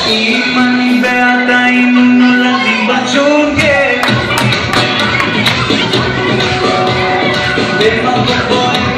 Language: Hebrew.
אם אני ואתה היינו נולדים בג'ונגל במקום בו